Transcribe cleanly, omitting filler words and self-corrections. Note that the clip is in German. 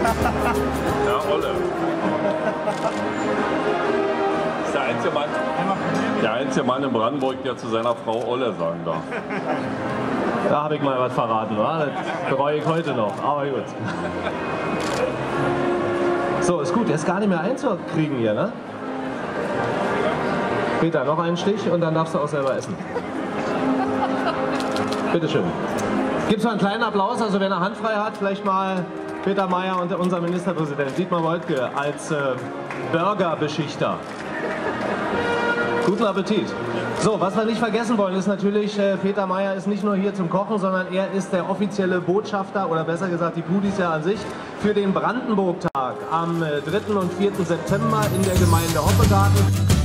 Ja, Olle. Ist der einzige Mann in Brandenburg, der zu seiner Frau Olle sagen darf. Da habe ich mal was verraten, wa? Das bereue ich heute noch, aber gut. So, ist gut, der ist gar nicht mehr einzukriegen hier, ne? Peter, noch einen Stich und dann darfst du auch selber essen. Bitteschön. Gibt es mal einen kleinen Applaus, also wer eine Hand frei hat, vielleicht mal Peter Mayer und unser Ministerpräsident Dietmar Woidke als Burgerbeschichter. Guten Appetit. So, was wir nicht vergessen wollen, ist natürlich, Peter Mayer ist nicht nur hier zum Kochen, sondern er ist der offizielle Botschafter, oder besser gesagt die Pudis ja an sich, für den Brandenburg-Tag am 3. und 4. September in der Gemeinde Hoppegarten.